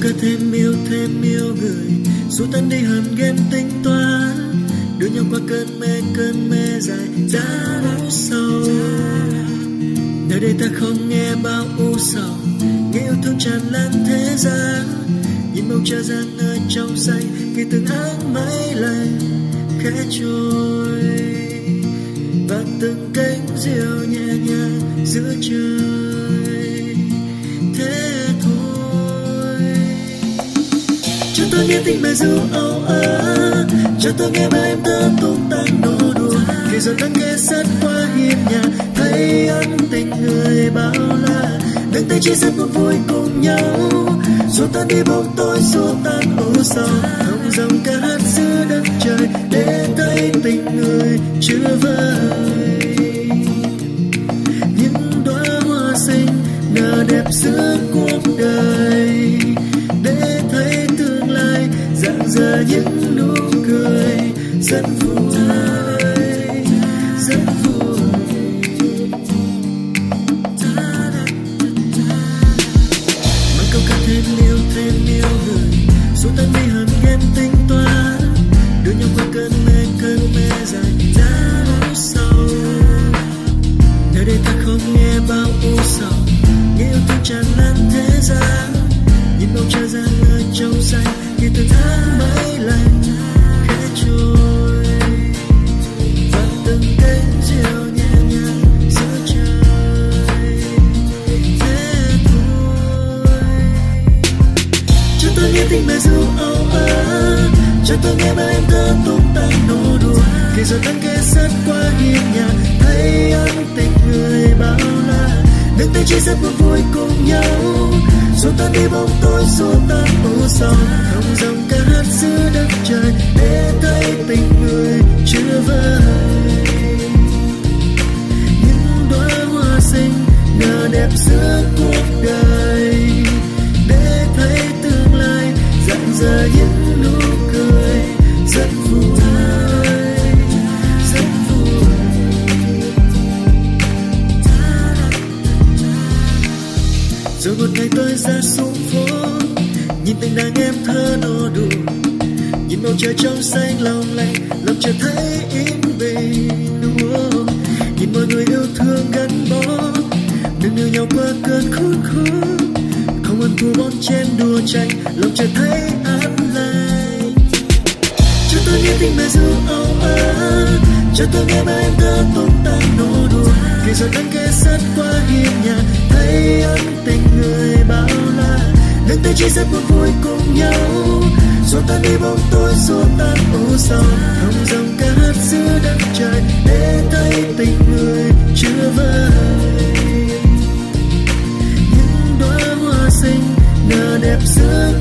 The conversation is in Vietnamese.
ca thêm yêu người, dù tan đi hẳn ghen tính toán, đưa nhau qua cơn mê dài giá sâu. Nơi đây ta không nghe bao u sầu, nghe yêu thương tràn lan thế gian, nhìn bầu trời giang nơi trong xanh khi từng áng mây lạnh khẽ trôi, và từng cánh diều nhẹ nhàng giữa trời. Thế thôi, cho tôi nghe tình bài ru âu ớ, cho tôi nghe bài em thơ tung tăng nô đùa, khi giọt nắng ghé sát qua hiên nhà, thấy ân tình người bao la, nâng tay chia sẻ buồn vui cùng nhau, xua tan đi bóng tối, xua tan ưu sầu, thông dòng ca hát giữa đất trời để thấy tình người chưa vơi. Những đóa hoa xinh nở đẹp giữa cuộc đời, để thấy tương lai rạng rỡ những nụ cười rất vui, rất vui. Mang câu ca thêm yêu người, dù tan đi hẳn ghen tính toán, đưa nhau qua cơn mê dài giá sâu. Nơi đây ta không nghe bao u sầu, nghe yêu thương tràn lan thế gian, nhìn bầu trời ra nơi trong xanh khi từng tháng mây lạnh khẽ trôi, và từng cánh diều nhẹ nhàng giữa trời. Thế thôi, cho tôi nghe tình bài ru âu ớ, cho tôi nghe bài em thơ tung tăng nô đùa, khi giọt nắng ghé sát qua hiên nhà, thấy ân tình người bao la, nâng tay chia sẻ buồn vui cùng nhau, xua tan đi bóng tối, xua tan ưu sầu, thông dòng ca hát giữa đất trời để thấy tình người chưa vơi. Những đóa hoa xinh nở đẹp giữa cuộc đời, để thấy tương lai rạng rỡ những nụ cười rất vui, rất vui. Rồi một ngày tôi ra xuống phố, nhìn tình đàn em thơ nô đùa, nhìn bầu trời trong xanh lòng lạnh, lòng chợt thấy yên bình. Nhìn mọi người yêu thương gắn bó, đừng đưa nhau qua cơn khốn khó, không ăn thua bon chen đùa tranh, lòng chợt thấy an lành. Cho tôi nghe tình bài ru âu ớ, cho tôi nghe bài em thơ tung tăng nô đùa, khi giọt nắng ghé sát qua hiên nhà, thấy ân tình người bao la, nâng tay chia sẻ buồn vui cùng nhau, xua tan đi bóng tối, xua tan ưu sầu, thông dòng ca hát giữa đất trời để thấy tình người chưa vơi. Những đóa hoa xinh nở đẹp giữa